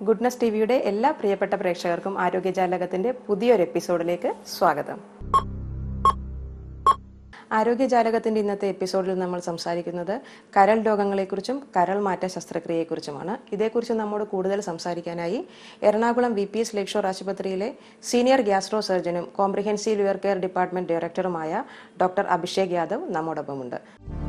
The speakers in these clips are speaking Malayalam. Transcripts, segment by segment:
ഗുഡ്നസ് ടിവിയുടെ എല്ലാ പ്രിയപ്പെട്ട പ്രേക്ഷകർക്കും ആരോഗ്യജാലകത്തിന്റെ പുതിയൊരു എപ്പിസോഡിലേക്ക് സ്വാഗതം. ആരോഗ്യജാലകത്തിന്റെ ഇന്നത്തെ എപ്പിസോഡിൽ നമ്മൾ സംസാരിക്കുന്നത് കരൾ രോഗങ്ങളെക്കുറിച്ചും കരൾ മാറ്റ ശസ്ത്രക്രിയയെക്കുറിച്ചുമാണ്. ഇതേക്കുറിച്ച് നമ്മോട് കൂടുതൽ സംസാരിക്കാനായി എറണാകുളം VPS ലേക്ഷോർ ആശുപത്രിയിലെ സീനിയർ ഗ്യാസ്ട്രോ സർജനും കോംപ്രിഹെൻസീവ് ലിവർ കെയർ ഡിപ്പാർട്ട്മെന്റ് ഡയറക്ടറുമായ ഡോക്ടർ അഭിഷേക് യാദവ് നമ്മോടൊപ്പമുണ്ട്.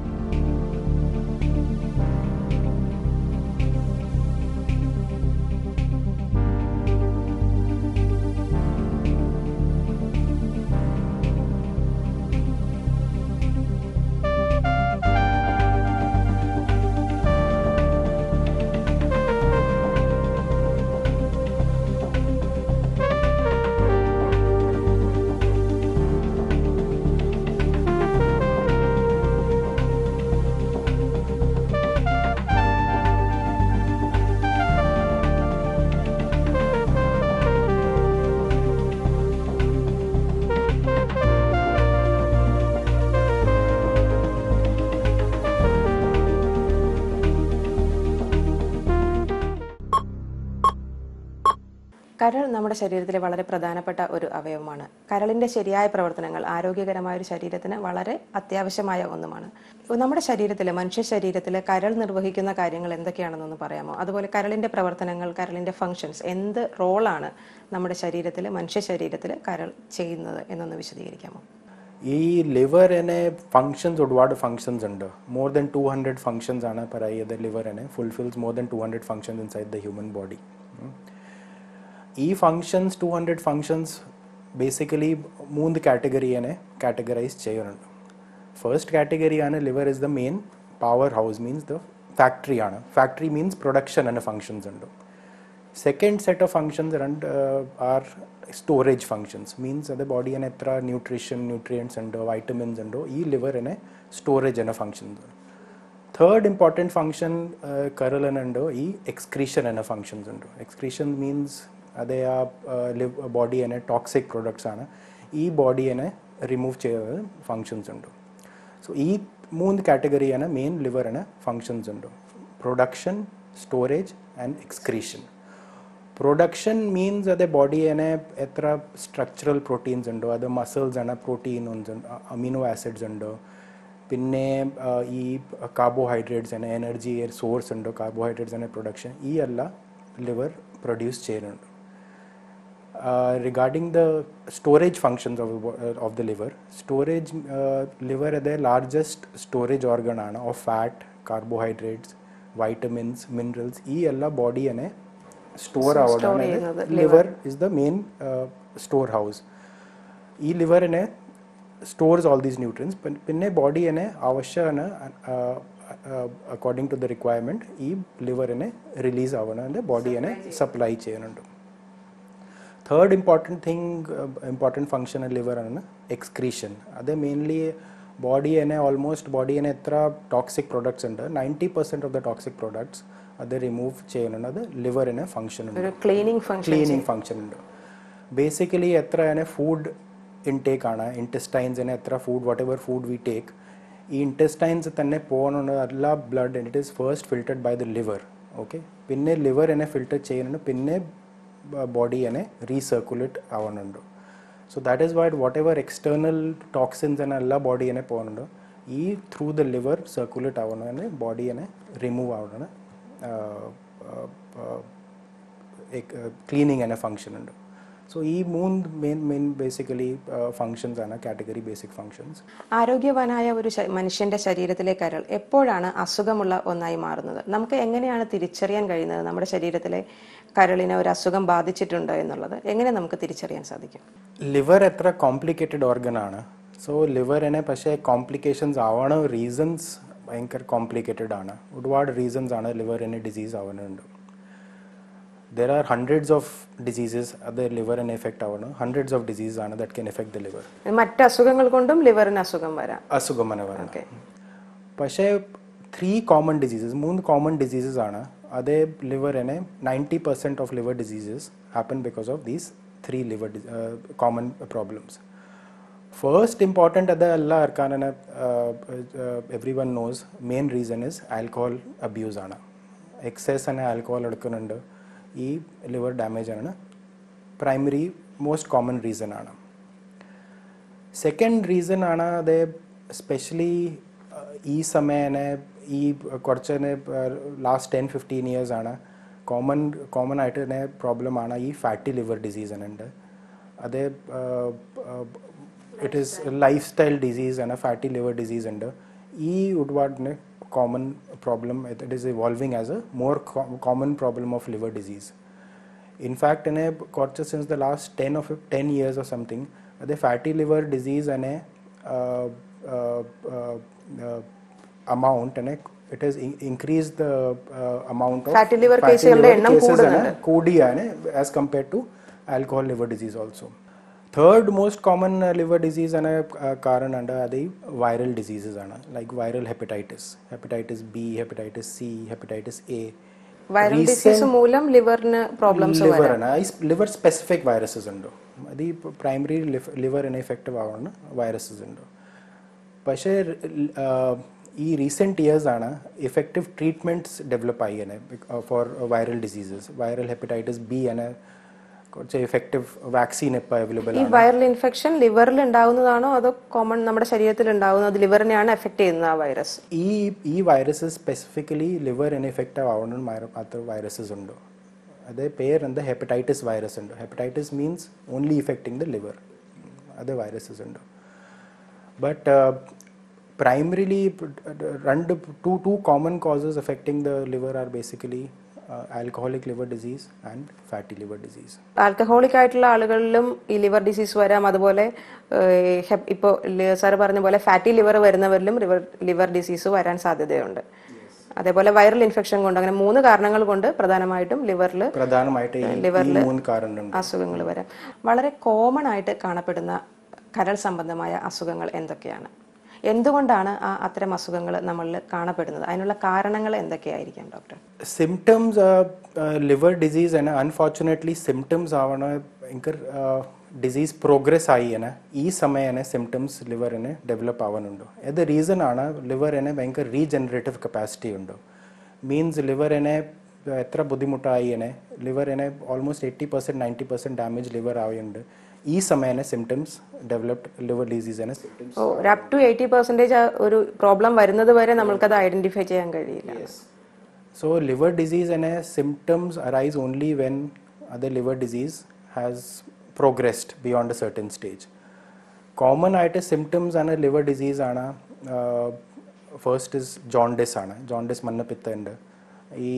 കരൾ നമ്മുടെ ശരീരത്തിലെ വളരെ പ്രധാനപ്പെട്ട ഒരു അവയവമാണ്. കരളിന്റെ ശരിയായ പ്രവർത്തനങ്ങൾ ആരോഗ്യകരമായ ഒരു ശരീരത്തിന് വളരെ അത്യാവശ്യമായ ഒന്നുമാണ്. നമ്മുടെ ശരീരത്തിലെ മനുഷ്യ ശരീരത്തിലെ കരൾ നിർവഹിക്കുന്ന കാര്യങ്ങൾ എന്തൊക്കെയാണെന്നൊന്ന് പറയാമോ? അതുപോലെ കരളിന്റെ പ്രവർത്തനങ്ങൾ, കരളിന്റെ ഫങ്ഷൻസ്, എന്ത് റോളാണ് നമ്മുടെ ശരീരത്തിലെ മനുഷ്യ ശരീരത്തിൽ കരൾ ചെയ്യുന്നത് എന്നൊന്ന് വിശദീകരിക്കാമോ? ഈ ലിവറിനെ ഫങ്ഷൻസ് ഒരുപാട് ഫങ്ഷൻസ് ഉണ്ട്. മോർ ദൻ 200 ഫങ്ഷൻസ് ആണ് പറയുന്നത്. ലിവറിനെ fulfils more than 200 functions inside the human body. ഈ ഫങ്ഷൻസ് 200 ഫങ്ഷൻസ് ബേസിക്കലി 3 കാറ്റഗറിയെ കാറ്റഗറൈസ് ചെയ്യുന്നുണ്ട്. ഫസ്റ്റ് കാറ്റഗറിയാണ് liver is the main powerhouse, means the factory ആണ്. ഫാക്ടറി മീൻസ് പ്രൊഡക്ഷൻ എന്ന ഫങ്ഷൻസ് ഉണ്ട്. Second set of functions are storage functions, means അത് ബോഡിയെ എത്ര ന്യൂട്രിയൻസ് ഉണ്ടോ, വൈറ്റമിൻസ് ഉണ്ടോ, ഈ ലിവറിനെ സ്റ്റോറേജ് എന്ന ഫങ്ഷൻസ്. തേർഡ് ഇമ്പോർട്ടൻറ്റ് ഫങ്ഷൻ കരളിനുണ്ടോ ഈ എക്സ്ക്രീഷൻ എന്ന ഫങ്ഷൻസ് ഉണ്ട്. എക്സ്ക്രീഷൻ മീൻസ് അതേ ആ ബോഡിയെ ടോക്സിക് പ്രൊഡക്ട്സ് ആണ്, ഈ ബോഡിയെ റിമൂവ് ചെയ്യുന്നത് ഫങ്ഷൻസ് ഉണ്ട്. സോ ഈ 3 കാറ്റഗറിയാണ് മെയിൻ ലിവറിന് ഫങ്ഷൻസ് ഉണ്ട്: production, storage and excretion. Production means അതേ ബോഡിയെ എത്ര സ്ട്രക്ചറൽ പ്രോട്ടീൻസ് ഉണ്ടോ, അത് മസിൽസ് ആണ്, പ്രോട്ടീൻസ് ഉണ്ട്, അമിനോ ആസിഡ്സ് ഉണ്ട്, പിന്നെ ഈ കാർബോഹൈഡ്രേറ്റ്സ് ആണ്, എനർജി സോഴ്സ് ഉണ്ട്, കാർബോഹൈഡ്രേറ്റ്സ് ആണ് പ്രൊഡക്ഷൻ, ഈ എല്ലാം ലിവർ പ്രൊഡ്യൂസ് ചെയ്യുന്നുണ്ട്. Regarding the storage functions of the liver, liver is the largest storage organ of fat, carbohydrates, vitamins, minerals. Ee alla body ane store avadana. Liver is the main storehouse. Ee liver ane stores all these nutrients. Pinne body ane avashyana according to the requirement ee liver ane release avana and body ane supply cheyanundu. Third important function of liver is excretion. That mainly body and almost body and toxic products under 90% of the toxic products are removed chain another liver in a function. Cleaning function. Basically food intake ana, intestines and food, whatever food we take, intestines tanne alla blood and it is first filtered by the liver. Okay, pinne liver in a filter chain and pinne body and recirculate avanundu. So that is why whatever external toxins and alla body and ponundu ee through the liver circulate avanu and body and remove avanu cleaning and function undu. So ee main basically functions ആണ് category basic functions. ആരോഗ്യവാനായ ഒരു മനുഷ്യന്റെ ശരീരത്തിലെ കരൾ എപ്പോഴാണ് അസുഖമുള്ള ഒന്നായി മാറുന്നത്? നമുക്ക് എങ്ങനെയാണ് തിരിച്ചറിയാൻ കഴിയുന്നത് നമ്മുടെ ശരീരത്തിലെ കരളിനെ ഒരു അസുഖം ബാധിച്ചിട്ടുണ്ടോ എന്നുള്ളത് എങ്ങനെ നമുക്ക് തിരിച്ചറിയാൻ സാധിക്കും? ലിവർ എത്ര കോംപ്ലിക്കേറ്റഡ് ഓർഗൻ ആണ്. സോ ലിവറിനെ പക്ഷേ കോംപ്ലിക്കേഷൻസ് ആവണ റീസൺസ് ഭയങ്കര കോംപ്ലിക്കേറ്റഡ് ആണ്. ഒരുപാട് റീസൺസ് ആണ് ലിവറിന് ഡിസീസ് ആവുന്നുണ്ട്. There are hundreds of diseases at the liver and affect avanu. Hundreds of diseases are that can affect the liver. മറ്റ് അസുഖങ്ങൾ കൊണ്ടും ലിവറിന് അസുഖം വരാം. Okay. പക്ഷേ 3 common diseases, 3 common diseases ആണ്. അതേ liver ene 90% of liver diseases happen because of these 3 liver common problems. First important at the alla arkana everyone knows main reason is alcohol abuse ana. Excess and alcohol edukkunnundu. ഈ ലിവർ ഡാമേജ് ആണ് പ്രൈമറി മോസ്റ്റ് കോമൺ റീസൺ ആണ്. സെക്കൻഡ് റീസൺ ആണ് അത് സ്പെഷ്യലി ഈ സമയനെ ഈ കുറച്ച് ലാസ്റ്റ് 10-15 ഇയേഴ്സ് ആണ് കോമൺ ആയിട്ട് തന്നെ പ്രോബ്ലമാണ് ഈ ഫാറ്റി ലിവർ ഡിസീസ് ഉണ്ട്. അത് it is life style disease ആണ്, ഫാറ്റി ലിവർ ഡിസീസ് ഉണ്ട്. ഈ ഒരുപാട് common problem it is evolving as a more common problem of liver disease. In fact തന്നെ കുറച്ച് since the last 10 years or something the fatty liver disease and amount and it has increased the amount of fatty liver cases koodiyane as compared to alcohol liver disease also. Third most common liver disease and karan under the viral diseases ana like viral hepatitis B, hepatitis C, hepatitis A. Viral disease മൂലം ലിവറിന് പ്രോബ്ലംസ് വരാം. ലിവർ സ്പെസിഫിക് വൈറസസ് ഉണ്ടോ, അത് ഈ പ്രൈമറി ലിവറിന് എഫക്റ്റീവ് ആവുന്ന വൈറസസ് ഉണ്ട്. പക്ഷേ ഈ റീസെൻറ്റ് ഇയേഴ്സ് ആണ് ഇഫക്റ്റീവ് ട്രീറ്റ്മെൻറ്റ്സ് ഡെവലപ്പ് ആയി for viral diseases. Viral hepatitis B ആണ് കുറച്ച് എഫക്റ്റീവ് വാക്സിൻ ഇപ്പോൾ അവൈലബിൾ ആണ്. ഈ വൈറൽ ഇൻഫെക്ഷൻ ലിവറിൽ ഉണ്ടാവുന്നതാണോ അതോ കോമൺ നമ്മുടെ ശരീരത്തിൽ ഉണ്ടാവുന്നത് ലിവറിനെയാണ് എഫക്ട് ചെയ്യുന്നത് ആ വൈറസ്? ഈ വൈറസസ് സ്പെസിഫിക്കലി ലിവറിന് എഫക്റ്റീവ് ആവുന്ന മാത്രം വൈറസസ് ഉണ്ട്. അത് പേരെന്ത് ഹെപ്പറ്റൈറ്റിസ് വൈറസ് ഉണ്ട്. Hepatitis means only affecting the liver, അത് വൈറസസ് ഉണ്ട്. But primarily two common causes affecting the liver are basically alcoholic liver disease and fatty liver disease. Alcoholic ആയിട്ടുള്ള ആളുകളിലും ഈ ലിവർ ഡിസീസ് വരാം. അതുപോലെ ഇപ്പോൾ സാർ പറഞ്ഞ പോലെ ഫാറ്റി ലിവർ വരുന്നവരിലും ലിവർ ഡിസീസ് വരാൻ സാധ്യതയുണ്ട്. അതേപോലെ വൈറൽ ഇൻഫെക്ഷൻ കൊണ്ട്, അങ്ങനെ 3 കാരണങ്ങൾ കൊണ്ട് പ്രധാനമായിട്ടും ലിവറിൽ അസുഖങ്ങൾ വരാം. വളരെ കോമൺ ആയിട്ട് കാണപ്പെടുന്ന കരൾ സംബന്ധമായ അസുഖങ്ങൾ എന്തൊക്കെയാണ്? എന്തുകൊണ്ടാണ് അത്തരം അസുഖങ്ങൾ നമ്മളിൽ കാണപ്പെടുന്നത്? അതിനുള്ള കാരണങ്ങൾ എന്തൊക്കെയായിരിക്കാം ഡോക്ടർ? സിംറ്റംസ് ലിവർ ഡിസീസ് ആണ് അൺഫോർച്ചുനേറ്റ്ലി സിംറ്റംസ് ആവണ ഭയങ്കര ഡിസീസ് പ്രോഗ്രസ് ആയി ഈ സമയം സിംറ്റംസ് ലിവറിന് ഡെവലപ്പ് ആവാനുണ്ടോ. ഇത് റീസൺ ആണ് ലിവറിന് ഭയങ്കര റീജനറേറ്റീവ് കപ്പാസിറ്റി ഉണ്ടോ. മീൻസ് ലിവറിനെ എത്ര ബുദ്ധിമുട്ടായി ലിവറിനെ ഓൾമോസ്റ്റ് 80% 90% ഡാമേജ് ലിവർ ആവുന്നുണ്ട്. ഈ സമയം symptoms developed liver disease up to 80% ഒരു പ്രോബ്ലം വരുന്നത് വരെ നമ്മൾക്കത് ഐഡന്റിഫൈ ചെയ്യാൻ കഴിയില്ല. So liver disease symptoms arise only when other liver disease has progressed beyond a certain stage. Common ആയിട്ട് സിംറ്റംസ് ആണ് ലിവർ ഡിസീസ് ആണ്. ഫസ്റ്റ് ഇസ് ജോണ്ടിസ് ആണ്. ജോണ്ടിസ് മഞ്ഞപ്പിത്തം ഉണ്ട്. ഈ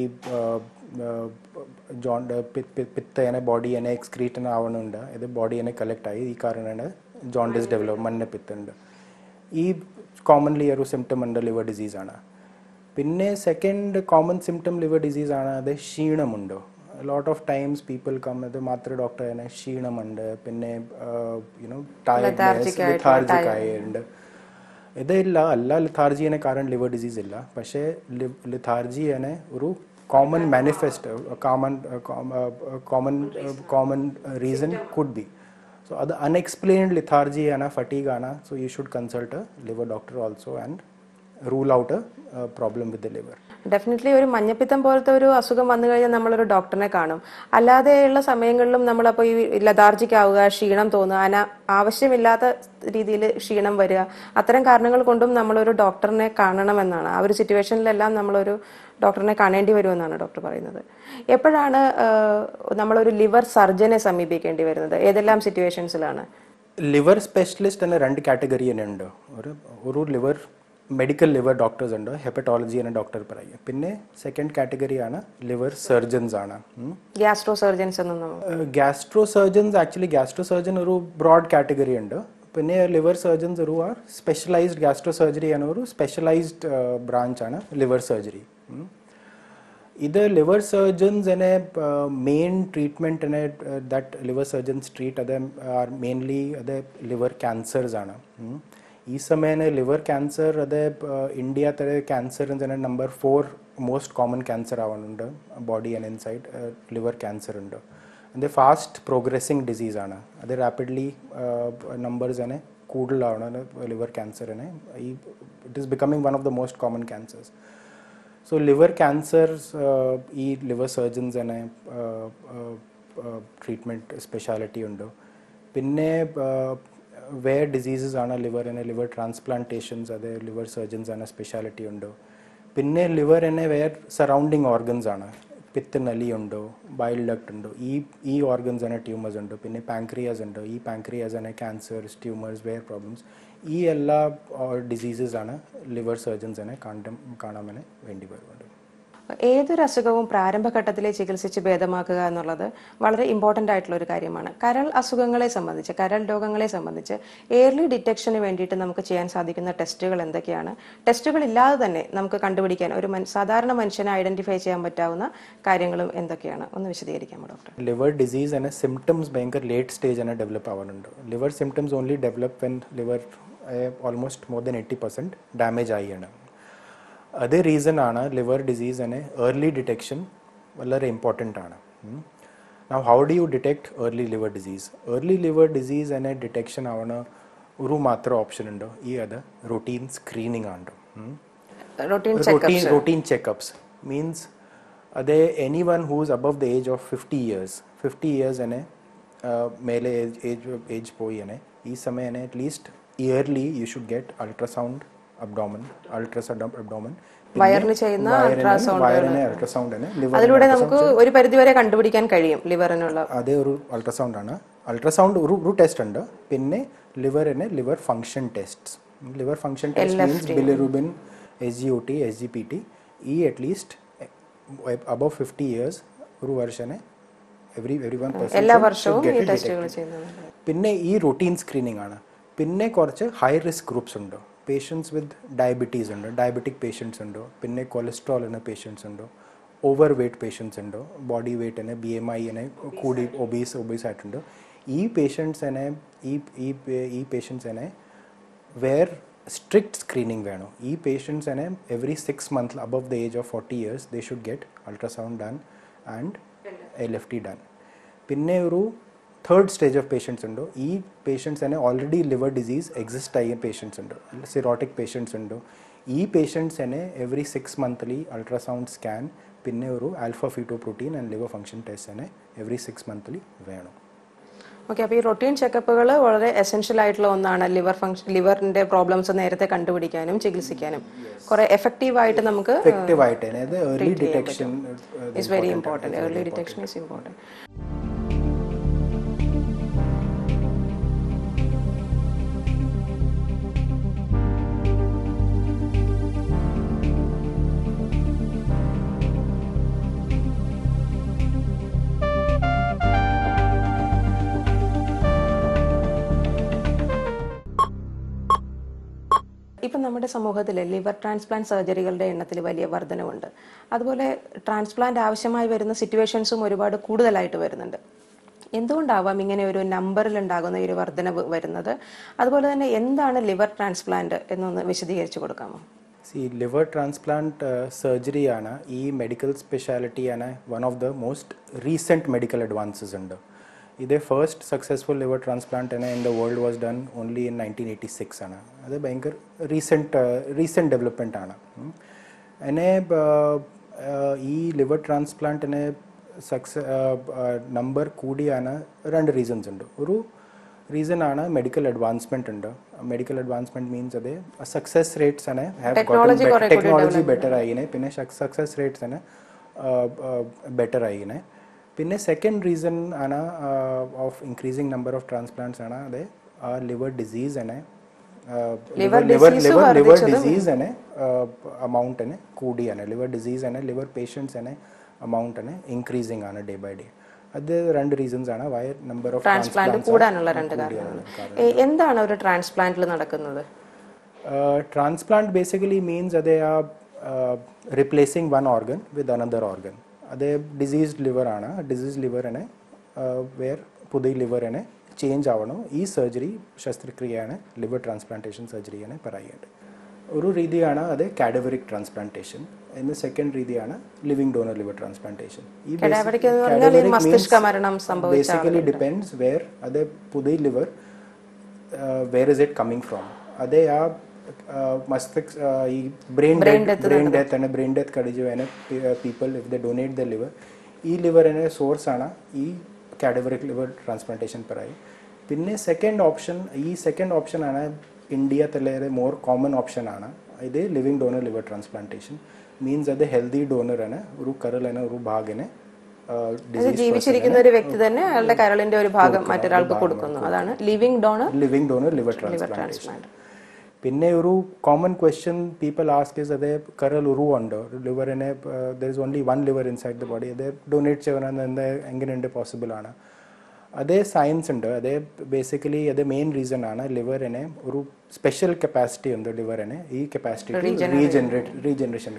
പിത്ത ബോഡി എക്സ്ക്രീറ്റ് ആവുന്നുണ്ട്. ഇത് ബോഡി കളക്ട് ആയി ഈ കാരണമാണ് ജോണ്ടിസ് ഡെവലപ്പ് മഞ്ഞപ്പിത്തം ഉണ്ട്. ഈ കോമൺലി ഒരു സിംറ്റം ഉണ്ട് ലിവർ ഡിസീസ് ആണ്. പിന്നെ second common symptom liver disease ആണ് അത് ക്ഷീണമുണ്ടോ. Lot of times people come ഇത് മാത്രം ഡോക്ടർ ക്ഷീണമുണ്ട്, പിന്നെ ലിഥാർജിക് ആയുണ്ട്. ഇതില്ല അല്ല ലിഥാർജി കാരണം ലിവർ ഡിസീസ് ഇല്ല. പക്ഷേ ലിഥാർജി ഒരു common manifest common reason could be. So the unexplained lethargy and fatigue so you should consult a liver doctor also and rule out a problem with the liver. Definitely ഒരു മഞ്ഞപ്പിത്തം പോലത്തെ ഒരു അസുഖം വന്നു കഴിഞ്ഞാൽ നമ്മളൊരു ഡോക്ടറിനെ കാണും. അല്ലാതെയുള്ള സമയങ്ങളിലും നമ്മളപ്പോൾ ഈ ലതാർജിക് ആവുക, ക്ഷീണം തോന്നുക, ആവശ്യമില്ലാത്ത രീതിയിൽ ക്ഷീണം വരിക, അത്തരം കാരണങ്ങൾ കൊണ്ടും നമ്മളൊരു ഡോക്ടറിനെ കാണണമെന്നാണ്. ആ ഒരു സിറ്റുവേഷനിലെല്ലാം നമ്മളൊരു ഡോക്ടറിനെ കാണേണ്ടി വരുമെന്നാണ് ഡോക്ടർ പറയുന്നത്. എപ്പോഴാണ് നമ്മളൊരു ലിവർ സർജനെ സമീപിക്കേണ്ടി വരുന്നത്? ഏതെല്ലാം സിറ്റുവേഷൻസിലാണ്? ലിവർ സ്പെഷ്യലിസ്റ്റ് എന്ന 2 കാറ്റഗറി തന്നെ ഉണ്ട്. ഒരു ലിവർ മെഡിക്കൽ ലിവർ ഡോക്ടേഴ്സ് ഉണ്ട്, ഹെപ്പറ്റോളജി എന്ന ഡോക്ടർ പറയും. പിന്നെ സെക്കൻഡ് കാറ്റഗറി ആണ് ലിവർ സർജൻസ് ആണ്. Gastro surgeons gastro surgeons actually gastro surgeon ഒരു ബ്രോഡ് കാറ്റഗറി ഉണ്ട്. പിന്നെ ലിവർ സർജൻസ് ഒരു സ്പെഷ്യലൈസ്ഡ് ഗ്യാസ്ട്രോ സർജറി ആണ് ഒരു സ്പെഷ്യലൈസ്ഡ് ബ്രാഞ്ച് ആണ് ലിവർ സർജറി. ഇത് liver surgeons main treatment that liver surgeons treat അത് ആർ മെയിൻലി അത് ലിവർ ക്യാൻസേഴ്സ് ആണ്. ഈ സമയം ലിവർ ക്യാൻസർ അത് India cancer number 4 most common cancer ആവുന്നുണ്ട് body and inside. Liver cancer ഉണ്ട്. അത് ഫാസ്റ്റ് പ്രോഗ്രസിങ് ഡിസീസ് ആണ്. അത് റാപ്പിഡ്ലി നമ്പേഴ്സ് കൂടുതലാവണം ലിവർ ക്യാൻസറിനെ. It is becoming one of the most common cancers. So liver cancers ഈ ലിവർ സർജൻസ് തന്നെ ട്രീറ്റ്മെൻറ്റ് സ്പെഷ്യാലിറ്റി ഉണ്ട്. പിന്നെ വേർ ഡിസീസസ് ആണ് ലിവർ തന്നെ ലിവർ ട്രാൻസ്പ്ലാന്റേഷൻസ് അത് ലിവർ സർജൻസ് ആണ് സ്പെഷ്യാലിറ്റി ഉണ്ട്. പിന്നെ ലിവർ തന്നെ വേർ സറൗണ്ടിങ് ഓർഗൻസ് ആണ്, പിത്ത് നലി ഉണ്ടോ, ബൈൽ ഡക്ട് ഉണ്ടോ, ഈ ഓർഗൻസ് തന്നെ ട്യൂമേഴ്സ് ഉണ്ട്. പിന്നെ പാൻക്രിയാസ് ഉണ്ട്, ഈ പാൻക്രിയാസ് തന്നെ ക്യാൻസേഴ്സ് ട്യൂമേഴ്സ് വേർ പ്രോബ്ലംസ് ഈ എല്ലാ ഡിസീസസ് ആണ് ലിവർ സർജൻസ് തന്നെ കാണാൻ വേണ്ടി വരുന്നുണ്ട്. ഏതൊരു അസുഖവും പ്രാരംഭഘട്ടത്തിലെ ചികിത്സിച്ച് ഭേദമാക്കുക എന്നുള്ളത് വളരെ ഇമ്പോർട്ടൻ്റ് ആയിട്ടുള്ള ഒരു കാര്യമാണ്. കരൾ അസുഖങ്ങളെ സംബന്ധിച്ച്, കരൾ രോഗങ്ങളെ സംബന്ധിച്ച് ഏർലി ഡിറ്റക്ഷന് വേണ്ടിയിട്ട് നമുക്ക് ചെയ്യാൻ സാധിക്കുന്ന ടെസ്റ്റുകൾ എന്തൊക്കെയാണ്? ടെസ്റ്റുകൾ ഇല്ലാതെ തന്നെ നമുക്ക് കണ്ടുപിടിക്കാൻ ഒരു സാധാരണ മനുഷ്യനെ ഐഡന്റിഫൈ ചെയ്യാൻ പറ്റാവുന്ന കാര്യങ്ങളും എന്തൊക്കെയാണ്? ഒന്ന് വിശദീകരിക്കാമോ ഡോക്ടർ? ലിവർ ഡിസീസ് തന്നെ സിംറ്റംസ് ഭയങ്കര ലേറ്റ് സ്റ്റേജ് തന്നെ ഡെവലപ്പ് ആവുന്നുണ്ട്. Liver symptoms only develop when liver almost more than 80% damage ആയിയാണ്. അതേ റീസൺ ആണ് ലിവർ ഡിസീസ് തന്നെ ഏർലി ഡിറ്റക്ഷൻ വളരെ ഇമ്പോർട്ടൻ്റ് ആണ്. Now how do you detect early liver disease? Early liver disease തന്നെ ഡിറ്റക്ഷൻ ആവണ ഒരു മാത്രം ഓപ്ഷൻ ഉണ്ട്, ഈ അത് റൂട്ടീൻ സ്ക്രീനിങ് ആണ്. റൂട്ടീൻ ചെക്കപ്സ് മീൻസ് അതേ any one who's above the age of 50 years തന്നെ മേലെ ഏജ് പോയി തന്നെ ഈ സമയം തന്നെ at least yearly you should get ultrasound abdomen വയറിന് ചെയ്യുന്ന അൾട്രാസൗണ്ട് അതിലൂടെ നമുക്ക് ഒരു പരിധിവരെ കണ്ടുപിടിക്കാൻ കഴിയും ലിവറിനുള്ള. അതേ ഒരു അൾട്രാസൗണ്ട് ആണ്. അൾട്രാസൗണ്ട് ഒരു ടെസ്റ്റ് ഉണ്ട്. പിന്നെ liver function test means bilirubin, SGOT, SGPT ഈ അറ്റ്ലീസ്റ്റ് അബവ് 50 ഇയേഴ്സ് ഒരു വർഷം എല്ലാ വർഷവും ഈ ടെസ്റ്റുകൾ ചെയ്യുന്നത്. പിന്നെ ഈ റൂട്ടീൻ സ്ക്രീനിങ് ആണ്. പിന്നെ കുറച്ച് ഹൈ റിസ്ക് ഗ്രൂപ്പ്സ് ഉണ്ട്. പേഷ്യൻസ് വിത്ത് ഡയബറ്റീസ് ഉണ്ട്, ഡയബറ്റിക് പേഷ്യൻസ് ഉണ്ട്, പിന്നെ കൊളസ്ട്രോൾ എന്ന പേഷ്യൻസ് ഉണ്ട്, ഓവർ വെയ്റ്റ് പേഷ്യൻസ് ഉണ്ട്, ബോഡി വെയ്റ്റ് തന്നെ BMI തന്നെ കൂടി ഒബീസ് ആയിട്ടുണ്ട്. ഈ പേഷ്യൻസ് തന്നെ വേർ സ്ട്രിക്റ്റ് സ്ക്രീനിങ് വേണം. ഈ പേഷ്യൻസ് തന്നെ every 6 months above the age of 40 years they should get ultrasound done and LFT done. പിന്നെ ഒരു തേർഡ് സ്റ്റേജ് ഓഫ് പേഷ്യൻസ് ഉണ്ട്. ഈ പേഷ്യൻസ് തന്നെ ഓൾറെഡി ലിവർ ഡിസീസ് എക്സിസ്റ്റ് ആയ പേഷ്യൻസ് ഉണ്ട്, സിറോട്ടിക് പേഷ്യൻസ് ഉണ്ട്. ഈ പേഷ്യൻസ് തന്നെ എവറി 6 monthly അൾട്രാസൗണ്ട് സ്കാൻ പിന്നെ ഒരു alpha fetoprotein and liver function test തന്നെ എവറി 6 monthly വേണം. ഓക്കെ, അപ്പോൾ ഈ റൊട്ടീൻ ചെക്കപ്പുകൾ വളരെ എസെൻഷ്യൽ ആയിട്ടുള്ള ഒന്നാണ് ലിവറിന്റെ പ്രോബ്ലംസ് നേരത്തെ കണ്ടുപിടിക്കാനും ചികിത്സിക്കാനും കുറെ എഫക്റ്റീവായിട്ട് നമുക്ക് early detection is very important. Early detection is important. ഇപ്പം നമ്മുടെ സമൂഹത്തിൽ ലിവർ ട്രാൻസ്പ്ലാന്റ് സർജറികളുടെ എണ്ണത്തിൽ വലിയ വർധനവുണ്ട്. അതുപോലെ ട്രാൻസ്പ്ലാന്റ് ആവശ്യമായി വരുന്ന സിറ്റുവേഷൻസും ഒരുപാട് കൂടുതലായിട്ട് വരുന്നുണ്ട്. എന്തുകൊണ്ടാവാം ഇങ്ങനെ ഒരു നമ്പറിൽ ഉണ്ടാകുന്ന ഒരു വർധനവ് വരുന്നത്? അതുപോലെ തന്നെ എന്താണ് ലിവർ ട്രാൻസ്പ്ലാന്റ് എന്നൊന്ന് വിശദീകരിച്ചു കൊടുക്കാമോ? ലിവർ ട്രാൻസ്പ്ലാന്റ് സർജറിയാണ് ഈ മെഡിക്കൽ സ്പെഷ്യാലിറ്റിയാണ് one of the most recent medical advances ഉണ്ട്. ഇത് ഫസ്റ്റ് സക്സസ്ഫുൾ ലിവർ ട്രാൻസ്പ്ലാന്റ് തന്നെ in the world was done only in 1986 ആണ്. അത് ഭയങ്കര റീസെൻറ്റ് ഡെവലപ്മെൻ്റ് ആണ്. എന്നെ ഈ ലിവർ ട്രാൻസ്പ്ലാന്റിനെ നമ്പർ കൂടിയാണ് രണ്ട് റീസൺസ് ഉണ്ട്. ഒരു റീസൺ ആണ് മെഡിക്കൽ അഡ്വാൻസ്മെൻറ്റ് ഉണ്ട്. മെഡിക്കൽ അഡ്വാൻസ്മെൻറ്റ് മീൻസ് അത് സക്സസ് റേറ്റ്സ് ആണ് ടെക്നോളജി ബെറ്റർ ആയിനെ, പിന്നെ സക്സസ് റേറ്റ്സ് ആണ് ബെറ്റർ ആയിനെ. പിന്നെ സെക്കൻഡ് റീസൺ ആണ് of increasing number of transplants ആണ് അത് ലിവർ ഡിസീസ് ആണ്. ലിവർ ഡിസീസ് ആണ് amount ആണ് കൂടിയാണ്. ലിവർ ഡിസീസ് ആണ് ലിവർ പേഷ്യൻസ് ആണ് amount ആണ് ഇൻക്രീസിങ് ആണ് ഡേ ബൈ ഡേ. അത് രണ്ട് റീസൺസ് ആണ് വൈ നമ്പർ ഓഫ് ട്രാൻസ്പ്ലാന്റ് കൂടാനുള്ള രണ്ട് കാരണങ്ങൾ. എന്താണ് ഒരു ട്രാൻസ്പ്ലാന്റിൽ നടക്കുന്നത്? ട്രാൻസ്പ്ലാന്റ് ബേസിക്കലി മീൻസ് അത് replacing one organ with another organ. അത് ഡിസീസ്ഡ് ലിവർ ആണ്. ഡിസീസ് ലിവറിനെ വേർ പുതിയ ലിവറിനെ ചേഞ്ച് ആവണം. ഈ സർജറി ശസ്ത്രക്രിയയാണ് ലിവർ ട്രാൻസ്പ്ലാന്റേഷൻ സർജറിയാണ് പറയുന്നത്. ഒരു രീതിയാണ് അത് കാഡവറിക് ട്രാൻസ്പ്ലാന്റേഷൻ. ഇന്ന് സെക്കൻഡ് രീതിയാണ് ലിവിംഗ് ഡോണർ ലിവർ ട്രാൻസ്പ്ലാന്റേഷൻ. ഈ ബേസിക്കലി ഡിപ്പെൻഡ്സ് വേർ അത് പുതിയ liver where is it coming from. അത് ആ മസ്തിഷ്ക ഈ ബ്രെയിൻ ഡെത്ത് ആണ് ബ്രെയിൻ ഡെത്ത് കടിച്ചു വേണേ people if the donate the liver ഈ ലിവറിന് സോഴ്സ് ആണ് ഈ കാഡവറിക് ലിവർ ട്രാൻസ്പ്ലാന്റേഷൻ പറയും. പിന്നെ സെക്കൻഡ് ഓപ്ഷൻ ആണ് ഇന്ത്യത്തിലെ മോർ കോമൺ ഓപ്ഷൻ ആണ് ഇത് living donor liver transplantation. Means അത് ഹെൽത്തി ഡോണറാണ്, ഒരു കരളിന് ഒരു ഭാഗിന് ജീവിച്ചിരിക്കുന്ന ഒരു വ്യക്തി തന്നെ അയാളുടെ കരളിന്റെ ഒരു ഭാഗം മറ്റൊരാൾക്ക് കൊടുക്കുന്നു. അതാണ് ലിവിങ് ഡോണർ ലിവർ ട്രാൻസ്പ്ലാന്റേഷൻ. പിന്നെ ഒരു common question people ask is അതേ കരൾ ഉരുവുണ്ടോ ലിവറിനെ, there is only one liver inside the body, അത് ഡൊനേറ്റ് ചെയ്യണമെന്ന് എങ്ങനെയുണ്ട് പോസിബിൾ ആണ്? അതേ സയൻസ് ഉണ്ട്, അതേ ബേസിക്കലി അത് മെയിൻ റീസൺ ആണ് ലിവറിനെ ഒരു സ്പെഷ്യൽ കപ്പാസിറ്റി ഉണ്ട് ലിവറിന്, ഈ കപ്പാസിറ്റി റീജനറേഷൻ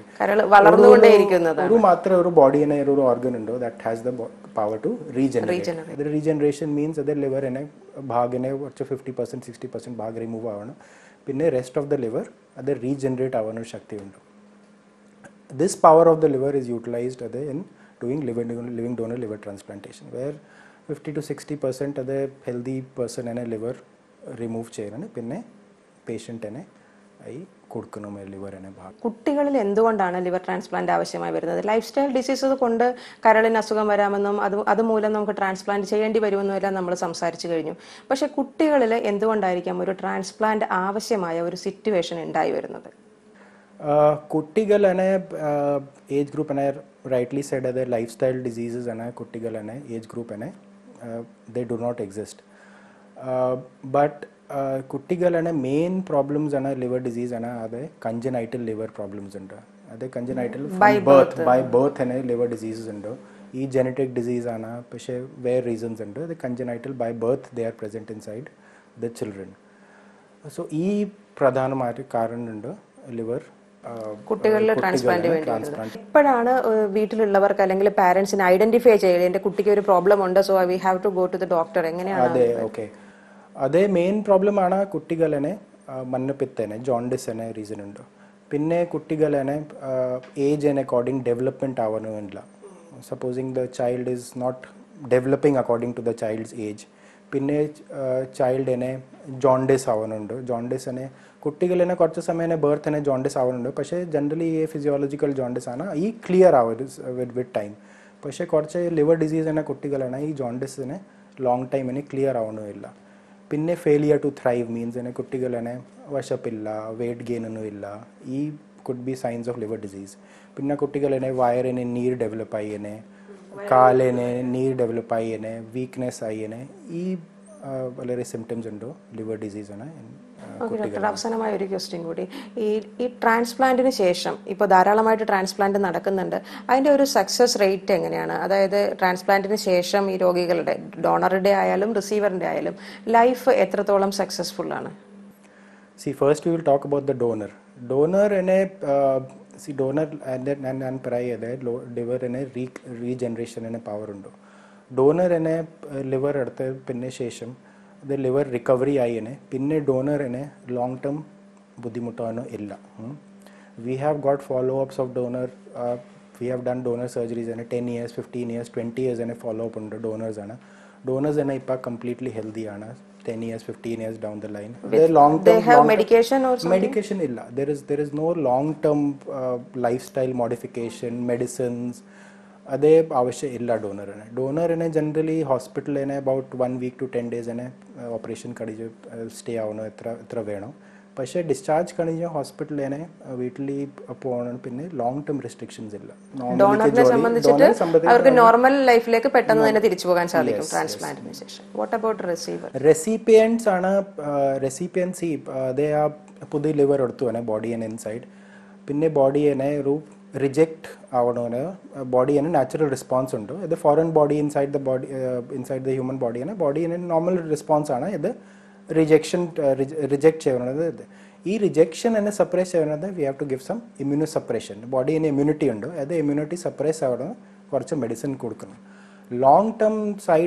ഒരു മാത്രമേ ഒരു ബോഡിനെ ഒരു ഓർഗൻ ഉണ്ടോ that has the power to regenerate. Regeneration means അത് ലിവറിനെ ഭാഗിനെ കുറച്ച് 50% 60% ഭാഗം റിമൂവ് ആവണം, പിന്നെ റെസ്റ്റ് ഓഫ് ദ ലിവർ അത് റീജനറേറ്റ് ആവാനൊരു ശക്തി ഉണ്ട്. This power of the liver is utilized അത് in doing living donor liver transplantation where 50 to 60% അത് ഹെൽത്തി പേഴ്സണിനെ ലിവർ റിമൂവ് ചെയ്യണം, പിന്നെ പേഷ്യൻറ്റിനെ ഈ കൊടുക്കണം ലിവറിനെ ഭാഗം. കുട്ടികളിൽ എന്തുകൊണ്ടാണ് ലിവർ ട്രാൻസ്പ്ലാന്റ് ആവശ്യമായി വരുന്നത്? ലൈഫ് സ്റ്റൈൽ ഡിസീസസ് കൊണ്ട് കരളിന് അസുഖം വരാമെന്നും അതുമൂലം നമുക്ക് ട്രാൻസ്പ്ലാന്റ് ചെയ്യേണ്ടി വരുമെന്നും എല്ലാം നമ്മൾ സംസാരിച്ചു കഴിഞ്ഞു. പക്ഷേ കുട്ടികളിൽ എന്തുകൊണ്ടായിരിക്കാം ഒരു ട്രാൻസ്പ്ലാന്റ് ആവശ്യമായ ഒരു സിറ്റുവേഷൻ ഉണ്ടായി വരുന്നത്? കുട്ടികളെ ഏജ് ഗ്രൂപ്പിനെ റൈറ്റ്ലി സെഡ് അത് ലൈഫ് സ്റ്റൈൽ ഡിസീസസ് ആണ് കുട്ടികളെ ഏജ് ഗ്രൂപ്പിനെ they do not exist, but കുട്ടികളെ മെയിൻ പ്രോബ്ലംസ് ആണ് ലിവർ ഡിസീസ് ആണ്, അത് കഞ്ചനൈറ്റൽ ലിവർ പ്രോബ്ലംസ് ഉണ്ട്, അത് കഞ്ചനൈറ്റൽ ബൈ ബർത്ത് തന്നെ ലിവർ ഡിസീസസ് ഉണ്ട്. ഈ ജനറ്റിക് ഡിസീസ് ആണ്, പക്ഷേ വേറെ റീസൺസ് ഉണ്ട്, അത് congenital by birth they are present inside the children. So ഈ പ്രധാനമായിട്ട് കാരണമുണ്ട് ലിവർ കുട്ടികളിൽ ട്രാൻസ്പ്ലാന്റ് വേണ്ടി. ഇപ്പോഴാണ് വീട്ടിലുള്ളവർക്ക് അല്ലെങ്കിൽ പാരന്റ്സിന് ഐഡന്റിഫൈ ചെയ്യുക എന്റെ കുട്ടിക്ക് ഒരു പ്രോബ്ലം ഉണ്ട്, so we have to go to the doctor. എങ്ങനെയാണ്? അതെ, ഓക്കെ, അതേ മെയിൻ പ്രോബ്ലം ആണ് കുട്ടികളെ മഞ്ഞപ്പിത്തനെ ജോണ്ടിസിന് റീസൺ ഉണ്ട്. പിന്നെ കുട്ടികളെ ഏജിന് അക്കോർഡിംഗ് ഡെവലപ്മെന്റ് ആവാനില്ല. Supposing the child is not developing according to the child's age. പിന്നെ ചൈൽഡിനെ ജോണ്ടിസ് ആവാനുണ്ട്. ജോണ്ടിസിനെ കുട്ടികളിനെ കുറച്ച് സമയം ബർത്തിനെ ജോണ്ടിസ് ആവുന്നുണ്ട്, പക്ഷേ ജനറലി ഈ ഫിസിയോളജിക്കൽ ജോണ്ടിസ് ആണ്, ഈ ക്ലിയർ ആവും വിത്ത് ടൈം. പക്ഷേ കുറച്ച് ലിവർ ഡിസീസിനെ കുട്ടികളാണ് ഈ ജോണ്ടിസിനെ ലോങ് ടൈമിന് ക്ലിയർ ആവുന്നില്ല. പിന്നെ ഫെയിലിയർ ടു ത്രൈവ് മീൻസ് കുട്ടികളെ വിശപ്പില്ല, വെയിറ്റ് ഗെയിൻ ഒന്നും ഇല്ല, ഈ could be signs of liver disease. പിന്നെ കുട്ടികളെ വയറിന് നീർ ഡെവലപ്പ് ആയിനെ, കാലിന് നീർ ഡെവലപ്പ് ആയിനെ, വീക്ക്നെസ് ആയിനെ, ഈ വളരെ സിംറ്റംസ് ഉണ്ടോ ലിവർ ഡിസീസാണ്. ഡോക്ടർ, അവസാനമായ ഒരു ക്വസ്റ്റ്യൻ കൂടി. ഈ ട്രാൻസ്പ്ലാന്റിന് ശേഷം ഇപ്പോൾ ധാരാളമായിട്ട് ട്രാൻസ്പ്ലാന്റ് നടക്കുന്നുണ്ട്, അതിൻ്റെ ഒരു സക്സസ് റേറ്റ് എങ്ങനെയാണ്? അതായത് ട്രാൻസ്പ്ലാന്റിന് ശേഷം ഈ രോഗികളുടെ ഡോണറുടെ ആയാലും റിസീവറിൻ്റെ ആയാലും ലൈഫ് എത്രത്തോളം സക്സസ്ഫുൾ ആണ്? First we will talk about the donor. ഡോണറിനെ ഡോണർ ഞാൻ പറയുന്നത് ലിവറിന് റീജനറേഷനിന് പവർ ഉണ്ടോ. ഡോണറിനെ ലിവർ എടുത്ത പിന്നെ ശേഷം അത് ലിവർ റിക്കവറി ആയിനെ പിന്നെ ഡോണറിനെ ലോങ് ടേം ബുദ്ധിമുട്ടാനോ ഇല്ല. We have got follow ups of donor. We have done donor surgeries 10 years 15 years 20 years follow up ഉണ്ട് ഡോണേഴ്സാണ്. ഡോണേഴ്സ് ഇപ്പോൾ കംപ്ലീറ്റ്ലി ഹെൽത്തി ആണ്. 10 years 15 years down the line, long term, they have medication or something? Medication illa. There is no long term lifestyle modification medicines അതേ ആവശ്യം ഇല്ല ഡോണറിന്. ഡോണറിനെ ജനറലി ഹോസ്പിറ്റലിനെ അബൌട്ട് 1 week to 10 days ഓപ്പറേഷൻ കഴിഞ്ഞ് സ്റ്റേ ആവണം, എത്ര വേണം. പക്ഷേ ഡിസ്ചാർജ് കഴിഞ്ഞ് ഹോസ്പിറ്റലിനെ വീട്ടിൽ പോകണം. പിന്നെ ലോങ് ടേം റെസ്ട്രിക്ഷൻസ് ഇല്ല. ഡോണറിനെ സംബന്ധിച്ചിട്ട് അവർക്ക് നോർമൽ ലൈഫിലേക്ക് പെട്ടെന്ന് തന്നെ തിരിച്ചു പോകാൻ സാധിക്കും ട്രാൻസ്പ്ലാന്റിന് ശേഷം. What about receiver? റെസിപ്പിയൻസ് ആണ്. റെസിപ്പിയൻസ് അതേ ആ പുതിയ ലിവർ എടുത്തു ബോഡിയെ ഇൻസൈഡ്. പിന്നെ ബോഡിയെ ഒരു റിജക്റ്റ് ആവണോന് ബോഡിയെ നാച്ചുറൽ റെസ്പോൺസ് ഉണ്ട്. ഇത് foreign body inside the human ബോഡിയെ നോർമൽ റെസ്പോൺസ് ആണ്. ഇത് റിജക്റ്റ് ചെയ്യുന്നത്. ഈ റിജക്ഷൻ സപ്രസ് ചെയ്യുന്നത് we have to give some immunosuppression. ബോഡിന് ഇമ്മ്യൂണിറ്റി ഉണ്ട്, അത് ഇമ്മ്യൂണിറ്റി സപ്രസ് ആവണം, കുറച്ച് മെഡിസിൻ കൊടുക്കണം. ലോങ് ടേം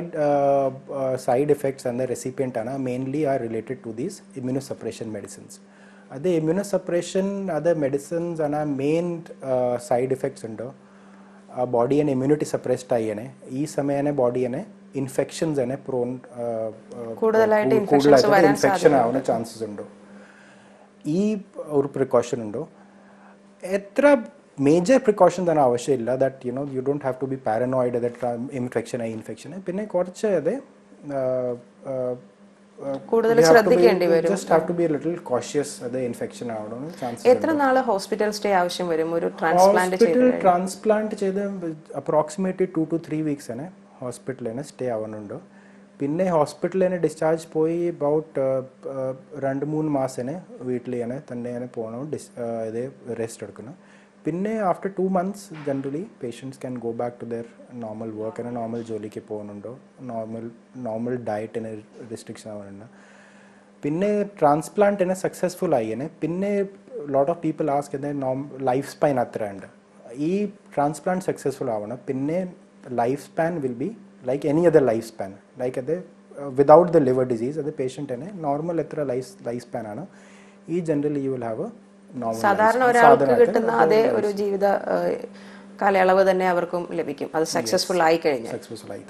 സൈഡ് എഫക്ട്സ് എന്ന റെസിപ്പിയൻ്റ് ആണ് mainly are related to these immunosuppression medicines. അത് ഇമ്മ്യൂണോ സപ്രഷൻ അത് മെഡിസിൻസ് ആണ് മെയിൻ സൈഡ് എഫക്ട്സ് ഉണ്ട്. ബോഡിയെ ഇമ്മ്യൂണിറ്റി സപ്രസ്ഡ് ആയിനെ ഈ സമയം ബോഡിയെ ഇൻഫെക്ഷൻസ് കൂടുതലായിട്ട് ഇൻഫെക്ഷൻ ആവുന്ന ചാൻസസ് ഉണ്ട്. ഈ ഒരു പ്രിക്കോഷൻ ഉണ്ടോ എത്ര മേജർ പ്രിക്കോഷൻ തന്നെ ആവശ്യമില്ല that you don't have to be paranoid that infection പിന്നെ കുറച്ച് അത് കൂടുതൽ ശ്രദ്ധിക്കേണ്ടി വരും. just have to be a little cautious അത് ഇൻഫെക്ഷൻ ആവണമെന്ന് ചാൻസസ്. എത്ര നാൾ ഹോസ്പിറ്റൽ സ്റ്റേ ആവശ്യം വരും ഒരു ട്രാൻസ്പ്ലാന്റ് ചെയ്ത്? ട്രാൻസ്പ്ലാന്റ് ചെയ്ത് അപ്രോക്സിമേറ്റ്ലി 2 to 3 weeks ആണ് ഹോസ്പിറ്റലിൽ തന്നെ സ്റ്റേ ആവുന്നുണ്ട്. പിന്നെ ഹോസ്പിറ്റലിൽ തന്നെ ഡിസ്ചാർജ് പോയി അബൌട്ട് 2-3 മാസം വീട്ടിൽ തന്നെ പോകണം, ഇത് റെസ്റ്റ് എടുക്കണം. പിന്നെ after 2 months generally patients can go back to their normal work normal ജോലിക്ക് പോകുന്നുണ്ടോ, നോർമൽ ഡയറ്റിന് റിസ്ട്രിക്ഷൻ ആവുന്നുണ്ട്. പിന്നെ ട്രാൻസ്പ്ലാന്റ് സക്സസ്ഫുൾ ആയി പിന്നെ lot of people ask life span അത്ര ഉണ്ട്. ഈ ട്രാൻസ്പ്ലാന്റ് സക്സസ്ഫുൾ ആവണം പിന്നെ life span will be like any other life span, like അത് വിതൗട്ട് ദ ലിവർ ഡിസീസ് അത് പേഷ്യൻറ്റിന് നോർമൽ എത്ര ലൈഫ് സ്പാൻ ആണ് ഈ ജനറലി യു വിൽ ഹാവ് സാധാരണ ഒരാൾക്ക് കിട്ടുന്ന അതേ ഒരു ജീവിത കാലയളവ് തന്നെ അവർക്കും ലഭിക്കും അത് സക്സസ്ഫുൾ ആയി കഴിഞ്ഞാൽ.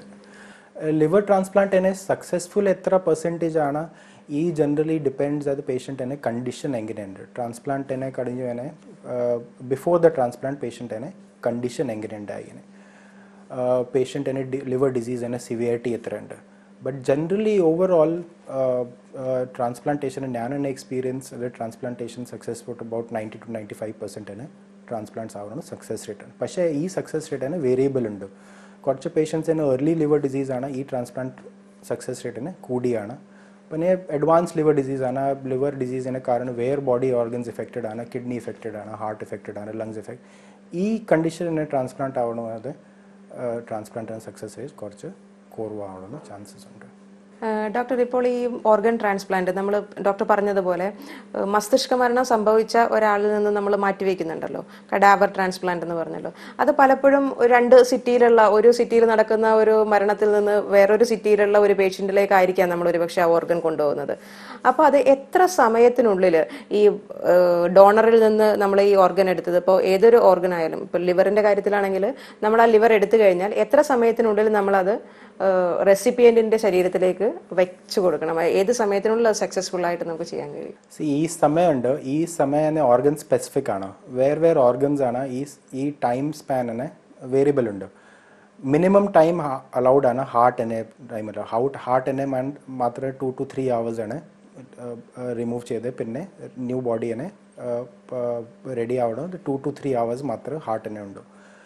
ലിവർ ട്രാൻസ്പ്ലാന്റ് സക്സസ്ഫുൾ എത്ര പെർസെൻറ്റേജ് ആണ് ഈ ജനറലി ഡിപ്പെൻഡ്സ് അത് പേഷ്യൻറ്റിന് കണ്ടീഷൻ എങ്ങനെയുണ്ട്. ട്രാൻസ്പ്ലാന്റ് കഴിഞ്ഞു ബിഫോർ ദ ട്രാൻസ്പ്ലാന്റ് പേഷ്യൻറ്റിന് കണ്ടീഷൻ എങ്ങനെയുണ്ടായി, പേഷ്യൻറ്റിന് ലിവർ ഡിസീസ് സിവിയറിറ്റി എത്ര ഉണ്ട്. ബട്ട് ജനറലി ഓവറോൾ ട്രാൻസ്പ്ലാന്റേഷൻ ഞാൻ എക്സ്പീരിയൻസ് അത് transplantation successful about 90 to 95% transplants ആവണം സക്സസ് റേറ്റ്. പക്ഷേ ഈ സക്സസ് റേറ്റ് വേരിയബിൾ ഉണ്ട്. കുറച്ച് പേഷ്യൻസിന് ഏർലി ലിവർ ഡിസീസ് ആണ് ഈ ട്രാൻസ്പ്ലാന്റ് സക്സസ് റേറ്റിന് കൂടിയാണ്. പിന്നെ അഡ്വാൻസ് ലിവർ ഡിസീസ് ആണ്, ലിവർ ഡിസീസിന് കാരണം വേറെ ബോഡി ഓർഗൻസ് ഇഫക്റ്റഡ് ആണ്, കിഡ്നി ഇഫക്റ്റഡ് ആണ്, ഹാർട്ട് ഇഫക്റ്റഡ് ആണ്, ലങ്സ് ഇഫക്റ്റ്. ഈ കണ്ടീഷന് ട്രാൻസ്പ്ലാന്റ് ആവണമെന്നത് ട്രാൻസ്പ്ലാന്റിന് സക്സസ് റേറ്റ് കുറച്ച് കുറവാണെന്ന് ചാൻസസ് ഉണ്ട്. ഡോക്ടർ, ഇപ്പോൾ ഈ ഓർഗൻ ട്രാൻസ്പ്ലാന്റ് നമ്മൾ ഡോക്ടർ പറഞ്ഞതുപോലെ മസ്തിഷ്ക മരണം സംഭവിച്ച ഒരാളിൽ നിന്ന് നമ്മൾ മാറ്റിവെക്കുന്നുണ്ടല്ലോ, കഡാവർ ട്രാൻസ്പ്ലാന്റ് എന്ന് പറഞ്ഞല്ലോ. അത് പലപ്പോഴും ഒരു സിറ്റിയിൽ നടക്കുന്ന ഒരു മരണത്തിൽ നിന്ന് വേറൊരു സിറ്റിയിലുള്ള ഒരു പേഷ്യന്റിലേക്കായിരിക്കാം നമ്മൾ ഒരുപക്ഷെ ആ ഓർഗൻ കൊണ്ടുപോകുന്നത്. അപ്പോൾ അത് എത്ര സമയത്തിനുള്ളിൽ ഈ ഡോണറിൽ നിന്ന് നമ്മൾ ഈ ഓർഗൻ എടുത്തത്, ഇപ്പോൾ ഏതൊരു ഓർഗൻ ആയാലും, ഇപ്പോൾ ലിവറിന്റെ കാര്യത്തിലാണെങ്കിൽ നമ്മൾ ആ ലിവർ എടുത്തു കഴിഞ്ഞാൽ എത്ര സമയത്തിനുള്ളിൽ നമ്മളത് റെസിപ്പിയന്റിന്റെ ശരീരത്തിലേക്ക് വെച്ചു കൊടുക്കണം? ഏത് സമയത്തിനുള്ളിൽ സക്സസ്ഫുൾ ആയിട്ട് നമുക്ക് ചെയ്യാൻ കഴിയും? ഈ സമയമുണ്ട്, ഈ സമയം ഓർഗൻ സ്പെസിഫിക് ആണ്, വേറെ ഓർഗൻസ് ആണ്. ഈ ടൈം സ്പാൻ വേരിയബിൾ ഉണ്ട്. മിനിമം ടൈം അലൗഡ് ആണ് ഹാർട്ടിനെ ടൈമിൽ. ഹാർട്ടിനെ മാത്രമേ 2 to 3 hours ആണ് റിമൂവ് ചെയ്ത് പിന്നെ ന്യൂ ബോഡിനെ റെഡി ആവണം. 2 to 3 hours മാത്രമേ ഹാർട്ടിനെ ഉണ്ട്.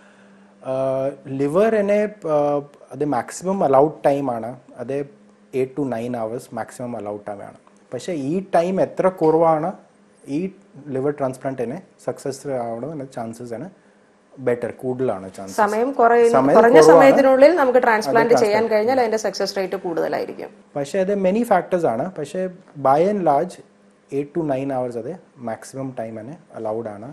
ലിവറിനെ അത് മാക്സിമം അലൗഡ് ടൈമാണ്, അത് 8 to 9 hours മാക്സിമം അലൗഡ് ടൈമാണ്. പക്ഷേ ഈ ടൈം എത്ര കുറവാണ് ഈ ലിവർ ട്രാൻസ്പ്ലാന്റിന് സക്സസ് ആവണം ചാൻസസ് ആണ് ബെറ്റർ, കൂടുതലാണ് ചാൻസസ്. സമയം കുറഞ്ഞ സമയത്തിനുള്ളിൽ നമുക്ക് ട്രാൻസ്പ്ലാന്റ് ചെയ്യാൻ കഴിഞ്ഞാൽ അതിന്റെ സക്സസ് റേറ്റ് കൂടുതലായിരിക്കും. പക്ഷേ അത് മെനി ഫാക്ടേഴ്സ് ആണ്. പക്ഷേ by and large 8 to 9 hours അത് മാക്സിമം ടൈം അലൗഡ് ആണ്.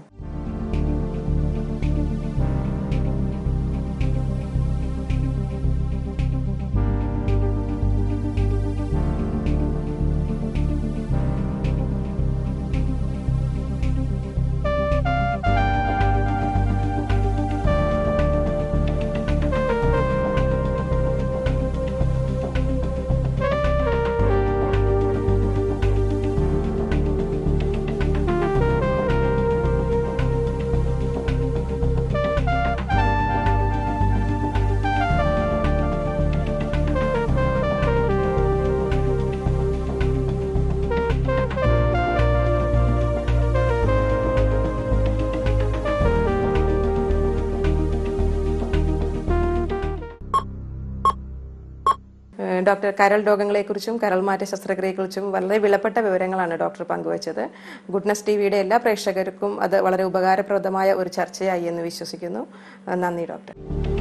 ഡോക്ടർ, കരൾ രോഗങ്ങളെക്കുറിച്ചും കരൾ മാറ്റ ശസ്ത്രക്രിയയെക്കുറിച്ചും വളരെ വിലപ്പെട്ട വിവരങ്ങളാണ് ഡോക്ടർ പങ്കുവച്ചത്. ഗുഡ്നസ് ടിവിയുടെ എല്ലാ പ്രേക്ഷകർക്കും അത് വളരെ ഉപകാരപ്രദമായ ഒരു ചർച്ചയായി എന്ന് വിശ്വസിക്കുന്നു. നന്ദി ഡോക്ടർ.